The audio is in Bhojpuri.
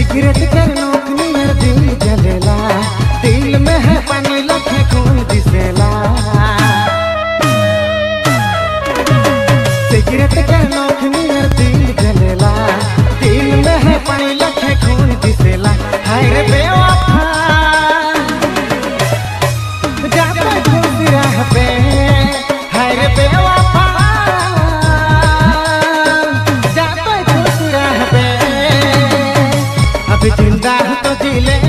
सिगरेट के नोक नियर दिल जलेला, दिल में है पानी लखे खून दिसेला। सिगरेट के नोक नियर दिल जलेला, दिल में है पानी लखे खून दिसेला। हाय रे बेवफा जाते खुश रह पे, हाय रे बेवफा जाते खुश रह पे। अब जिंदा तो जी ले